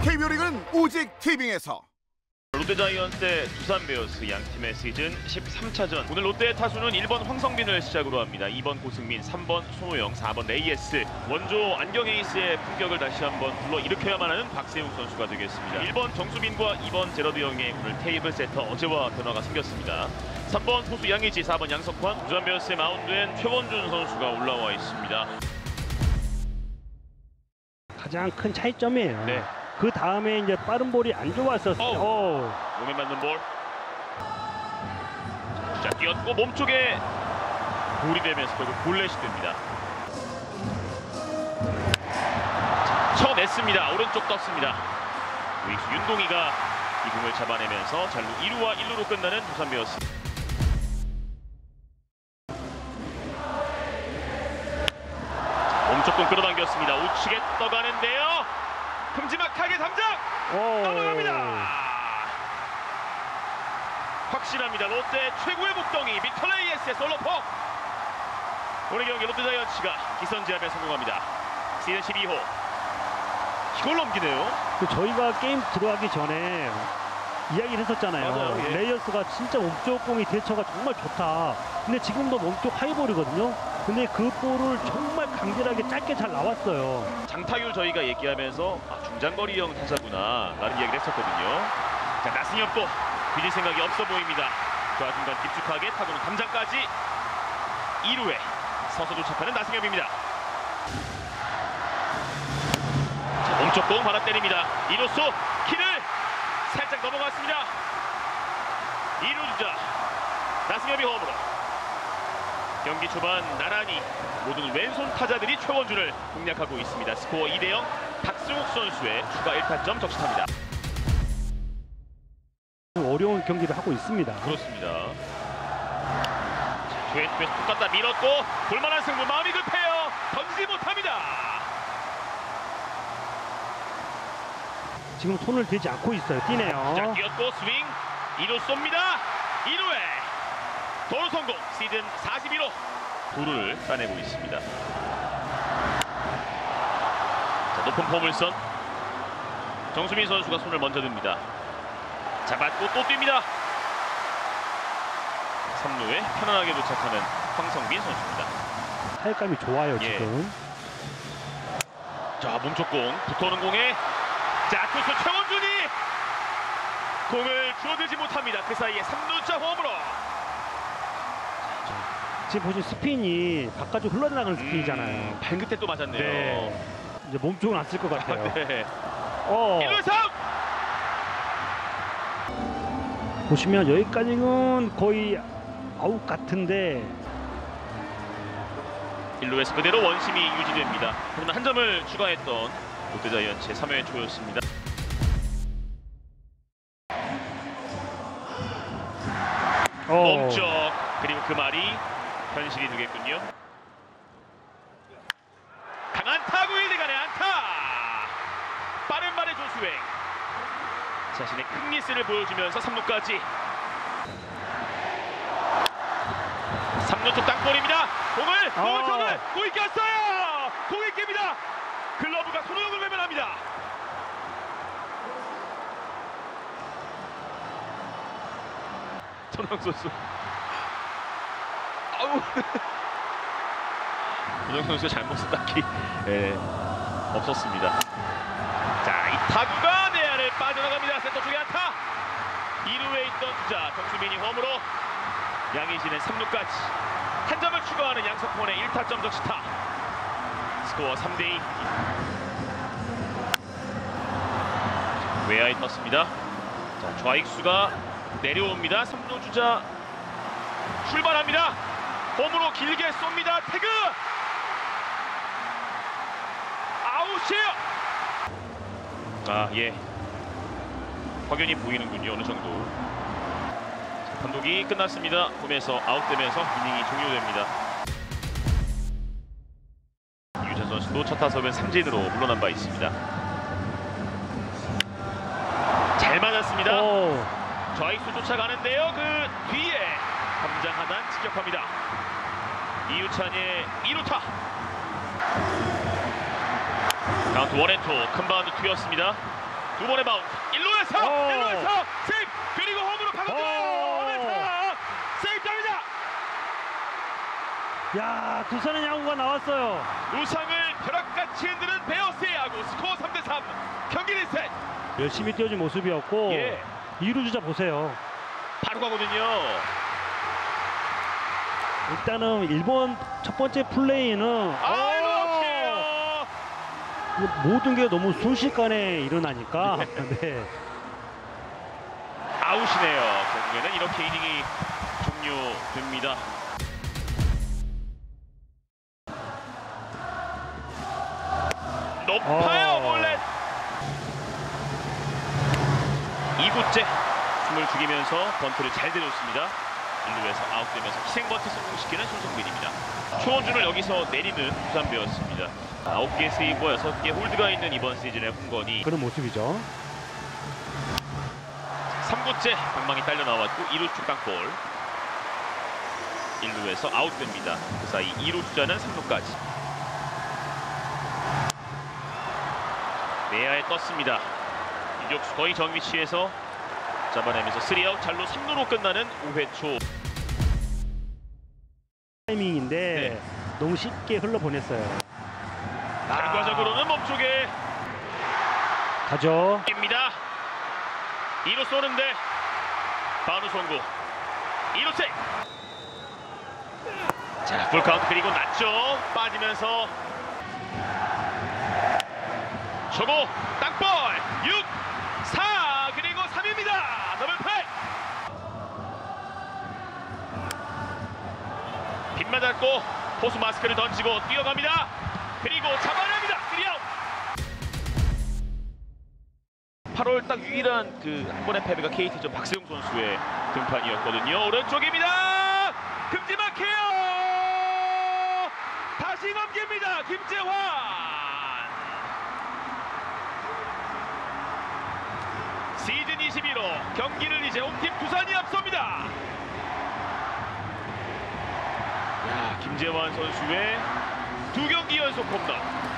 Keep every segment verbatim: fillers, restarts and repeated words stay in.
케이비오 리그는 오직 티빙에서. 롯데자이언츠의 두산 베어스 양 팀의 시즌 십삼 차전. 오늘 롯데의 타수는 일 번 황성빈을 시작으로 합니다. 이 번 고승민, 삼 번 손호영, 사 번 에이에스. 원조 안경 에이스의 품격을 다시 한번 불러일으켜야만 하는 박세웅 선수가 되겠습니다. 일 번 정수빈과 이 번 제러드 영의 오늘 테이블 세터 어제와 변화가 생겼습니다. 삼 번 포수 양의지, 사 번 양석환. 두산 베어스의 마운드엔 최원준 선수가 올라와 있습니다. 가장 큰 차이점이에요. 네. 그 다음에 이제 빠른 볼이 안 좋았었어요. 오. 몸에 맞는 볼. 자, 뛰었고 몸쪽에 볼이 되면서 결국 볼넷이 됩니다. 자, 쳐냈습니다. 오른쪽 떴습니다. 우익수 윤동희가 이 공을 잡아내면서 잘루 이 루와 일 루로 끝나는 두산 베어스. 몸쪽 공 끌어당겼습니다. 우측에 떠가는데요. 큼지막하게 담장 넘어갑니다. 확실합니다. 롯데 최고의 목동이 미털레이에스의 솔로포. 오늘 경기 롯데자이언츠가 기선제압에 성공합니다. 시즌 십이 호 이걸 넘기네요. 그 저희가 게임 들어가기 전에 이야기를 했었잖아요. 맞아요, 예. 레이어스가 진짜 몸쪽 공이 대처가 정말 좋다. 근데 지금도 몸쪽 하이볼이거든요. 근데 그 볼을 정말 간결하게 짧게 잘 나왔어요. 장타율 저희가 얘기하면서 아, 중장거리형 타자구나 라는 이야기를 했었거든요. 자, 나승엽도 뒤질 생각이 없어 보입니다. 좌중간 깊숙하게 타고는 담장까지 이 루에 서서 도착하는 나승엽입니다. 자, 몸쪽 공 받아 때립니다. 이 루수 키를 살짝 넘어갔습니다. 이 루 주자 나승엽이 홈으로. 경기 초반 나란히 모든 왼손 타자들이 최원준을 공략하고 있습니다. 스코어 이 대 영. 박승욱 선수의 추가 일 타점 적시합니다. 어려운 경기를 하고 있습니다. 그렇습니다. 투앤투에서 툭 갖다 밀었고 볼만한 승부. 마음이 급해요. 던지지 못합니다. 지금 손을 대지 않고 있어요. 뛰네요. 자, 뛰었고 스윙. 이 루 쏩니다. 이 루에 도루 성공. 시즌 사십일 호 도루를 따내고 있습니다. 자, 높은 포물선. 정수민 선수가 손을 먼저 듭니다. 잡았고 또 뜁니다. 삼 루에 편안하게 도착하는 황성빈 선수입니다. 타격감이 좋아요. 예. 지금. 자, 몸쪽 공 붙어오는 공에 자, 투수 최원준이 공을 주워들지 못합니다. 그 사이에 삼 루자 홈으로. 지금 보시면 스핀이 바깥으로 흘러나가는 스핀이잖아요. 음, 발끝에 또 맞았네요. 네. 이제 몸쪽은 안 쓸 것 같아요. 아, 네. 어. 일 루 삼. 보시면 여기까지는 거의 아웃 같은데 일 루에서 그대로 원심이 유지됩니다. 그러나 한 점을 추가했던 롯데자이언츠의 삼 회 초였습니다. 어. 몸쪽 그리고 그 말이 현실이 되겠군요. 강한 타구 일 대간의 안타. 빠른 발의 조수행. 자신의 큰 미스를 보여주면서 삼 루까지. 삼 루 쪽 땅볼입니다. 공을 공을 공을 공이 꼈어요. 공이 깹니다. 글러브가 손호영을 외면합니다. 손호영 선수. 아우. 손호영 선수의 잘못은 딱히 예, 없었습니다. 자, 이 타구가 내야를 빠져나갑니다. 센터 쪽에 안타. 이 루에 있던 주자 정수빈이 홈으로. 양의진은 삼 루까지 한 점을 추가하는 양석환의 일 타점 적시타. 스코어 삼 대 이. 외야에 떴습니다. 자, 좌익수가 내려옵니다. 삼 루 주자 출발합니다. 홈으로 길게 쏩니다. 태그. 아웃이에요. 아, 예. 확연히 보이는군요. 어느 정도. 자, 판독이 끝났습니다. 홈에서 아웃되면서 이닝이 종료됩니다. 유찬 선수도 첫 타석은 삼진으로 물러난 바 있습니다. 잘 맞았습니다. 오. 좌익수 쫓아가는데요. 그 뒤에 담장 하단 직격합니다. 이유찬의 이 루타. 카운트 원 앤 투. 큰 바운드 튀었습니다. 두 번의 바운드. 일루에서 오. 일루에서 세이프 그리고 홈으로 가거든요. 오메타 세이프입니다. 야, 두산의 야구가 나왔어요. 우상을 벼락같이 흔드는 베어스의 야구. 스코어 삼 대 삼. 경기 리셋. 열심히 뛰어준 모습이었고 예. 이 루 주자 보세요. 바로 가거든요. 일단은 일본 첫 번째 플레이는 아, 이렇게요. 모든 게 너무 순식간에 일어나니까 네. 아웃이네요. 결국에는 이렇게 이닝이 종료됩니다. 높아요. 어. 볼넷. 이 구째 숨을 죽이면서 번트를 잘 대줬습니다. 일루에서 아웃되면서 희생 번트 성공시키는 손성빈입니다. 초원준을 여기서 내리는 두산 베어스입니다. 아홉 개 세이브와 여섯 개 홀드가 있는 이번 시즌의 홍건이. 그런 모습이죠. 삼 구째 방망이 딸려 나왔고 이 루 축강볼. 일 루에서 아웃됩니다. 그 사이 이 루 주자는 삼 루까지. 내야에 떴습니다. 유격수 거의 정위치에서 잡아내면서 삼 아웃 잘로 삼 루로 끝나는 오 회 초. 타이밍인데 네. 너무 쉽게 흘러보냈어요. 결과적으로는 몸쪽에 가죠. 입니다. 이 루 쏘는데 바운드 송구. 이 루 세이브. 자, 풀카운트 그리고 낮죠. 빠지면서 초고 땅볼 육, 사 그리고 삼입니다. 더블 플레이. 빗 맞았고 포수 마스크를 던지고 뛰어갑니다. 그리고 잡아냅니다. 쓰리 아웃. 팔월 딱 유일한 그 한 번의 패배가 케이티전 박세웅 선수의 등판이었거든요. 오른쪽입니다. 금지막해요. 다시 넘깁니다. 김재환. 시즌 이십일 호 경기를 이제 홈팀 두산이 앞섭니다. 야, 김재환 선수의 두 경기 연속 홈런.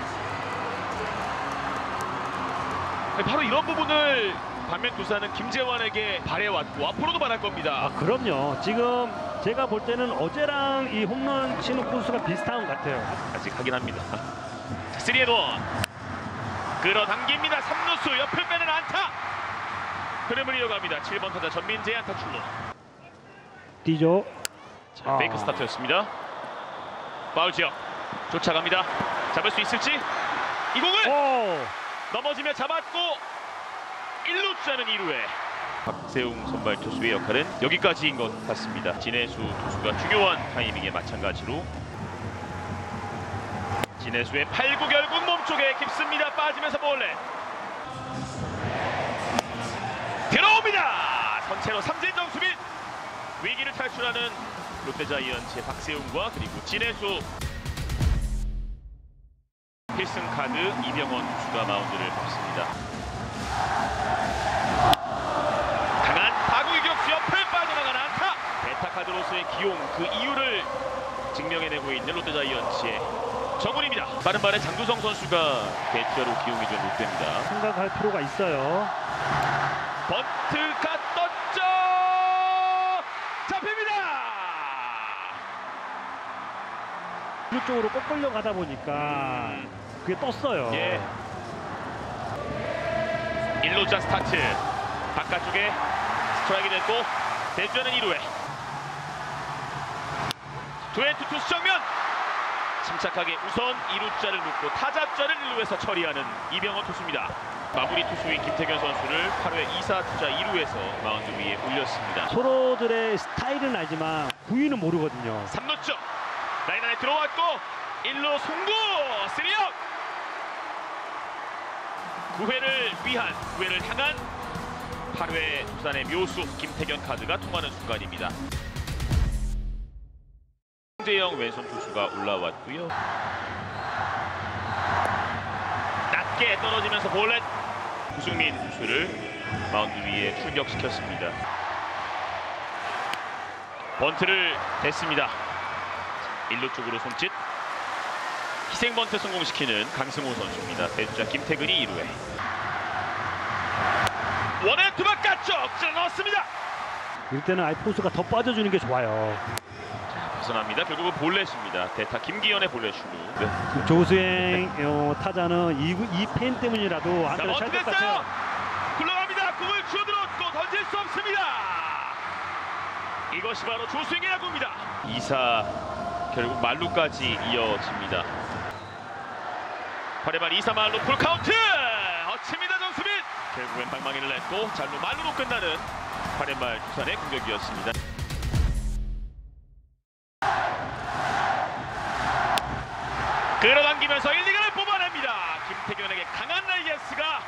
바로 이런 부분을 반면 두산은 김재환에게 바래왔고 앞으로도 바랄 겁니다. 아, 그럼요. 지금 제가 볼 때는 어제랑 이 홈런 치는 코스가 비슷한 것 같아요. 아직 하긴 합니다. 삼 앤 일. 끌어당깁니다. 삼 루수 옆을 빼는 안타. 흐름을 이어갑니다. 칠 번 타자 전민재 안타 출루. 뛰죠. 자, 아. 페이크 스타트였습니다. 파울 지역 쫓아갑니다. 잡을 수 있을지. 이 공을 오! 넘어지며 잡았고 일 루 주자는 이 루에. 박세웅 선발 투수의 역할은 여기까지인 것 같습니다. 진해수 투수가 중요한 타이밍에 마찬가지로 진해수의 팔 구 결국 몸쪽에 깊습니다. 빠지면서 볼넷. 들어옵니다. 선체로 삼진 정수빈. 위기를 탈출하는 롯데자이언츠의 박세웅과 그리고 진해수. 필승 카드 이병헌 투수가 마운드를 밟습니다. 강한 타구 유격수 옆을 빠져나간 안타. 베타 카드로서의 기용 그 이유를 증명해내고 있는 롯데자이언츠의 정훈입니다. 빠른 발에 장두성 선수가 대주자로 기용해준 롯데입니다. 생각할 필요가 있어요. 번트가 떴죠. 잡힙니다. 이쪽으로 꼭 끌려가다 보니까 음. 그게 떴어요. 예. 일 루자 스타트. 바깥쪽에 스트라이크 됐고 대주자는 이 루에. 투앤투 투수 정면. 침착하게 우선 이 루자를 놓고 타자자를 일 루에서 처리하는 이병헌 투수입니다. 마무리 투수인 김태균 선수를 팔 회 이 사 투자 이 루에서 마운드 위에 올렸습니다. 서로들의 스타일은 알지만 구위는 모르거든요. 삼 루쪽 라인 안에 들어왔고 일 루 송구 삼 아웃. 구 회를 위한 구 회를 향한 팔 회 두산의 묘수 김태균 카드가 통하는 순간입니다. 홍대영 왼손 투수가 올라왔고요. 낮게 떨어지면서 볼넷. 구승민 투수를 마운드 위에 출격시켰습니다. 번트를 댔습니다. 일 루 쪽으로 손짓. 희생 번트 성공시키는 강승호 선수입니다. 대주자 김태근이 이 루에. 원앤투 바깥쪽 찔러 넣었습니다. 이럴 때는 아예 포수가 더 빠져주는 게 좋아요. 벗어납니다. 결국은 볼넷입니다. 대타 김기현의 볼넷 슈루. 네. 조수행 어, 타자는 이, 이 팬 때문이라도 자, 안타를 찰 어떻게 것 됐어요? 같아요. 굴러갑니다. 공을 쥐어들었고 던질 수 없습니다. 이것이 바로 조수행의 야구입니다. 이 사 결국 말루까지 이어집니다. 팔 회 말 이 사 말루 풀카운트 어칩니다. 정수빈 결국엔 방망이를 냈고 잘루 말루로 끝나는 팔 회 말 두산의 공격이었습니다. 끌어당기면서 일, 이간을 뽑아냅니다. 김태균에게 강한 레이에스가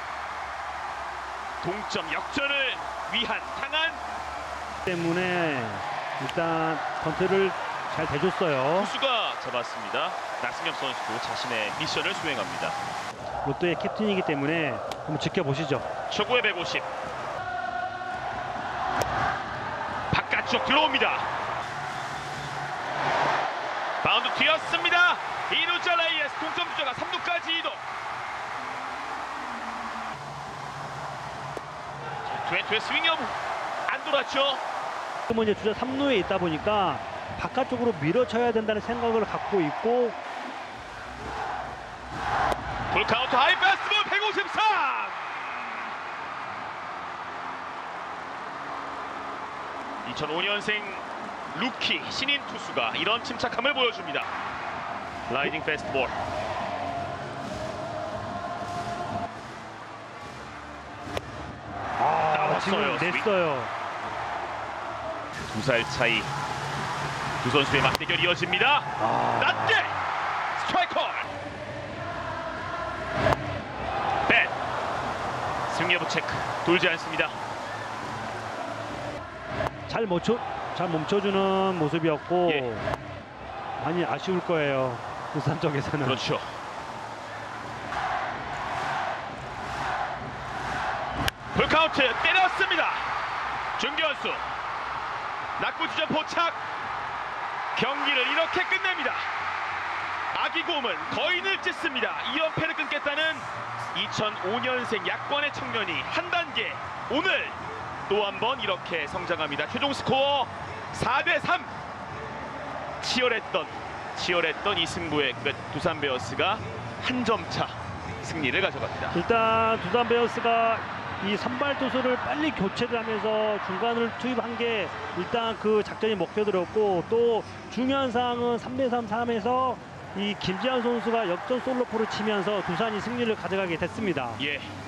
동점 역전을 위한 강한 때문에 일단 번트를 잘 대줬어요. 투수가 잡았습니다. 나승엽 선수도 자신의 미션을 수행합니다. 롯데의 캡틴이기 때문에 한번 지켜보시죠. 초구의 백오십. 바깥쪽 들어옵니다. 바운드 튀었습니다. 이 루자 레이에스 동점 주자가 삼 루까지 이동. 트웬트의 스윙이 안 돌았죠. 지금은 이제 주자 삼 루에 있다 보니까 바깥쪽으로 밀어쳐야 된다는 생각을 갖고 있고 풀카운트 하이 패스트볼 백오십삼. 이천오 년생 루키 신인 투수가 이런 침착함을 보여줍니다. 라이딩 패스트볼. 아, 나왔어요, 지금 스윙. 냈어요. 두 살 차이 두 선수의 맞대결이 이어집니다. 아, 낮게 스트라이크. 뱃 스윙 여부 체크 돌지 않습니다. 잘 멈춰 잘 멈춰주는 모습이었고 예. 많이 아쉬울 거예요. 부산 쪽에서는. 그렇죠. 풀카운트 때렸습니다. 중견수 낙구주전 포착. 경기를 이렇게 끝냅니다. 아기곰은 거인을 찢습니다. 이 연패를 끊겠다는 이천오 년생 약관의 청년이 한 단계 오늘 또 한 번 이렇게 성장합니다. 최종 스코어 사 대 삼. 치열했던 치열했던 이 승부의 끝. 두산 베어스가 한 점 차 승리를 가져갑니다. 일단 두산 베어스가 이 선발 투수를 빨리 교체를 하면서 중간을 투입한 게 일단 그 작전이 먹혀들었고, 또 중요한 사항은 삼 대 삼, 삼에서 이 김지한 선수가 역전 솔로포를 치면서 두산이 승리를 가져가게 됐습니다. 예.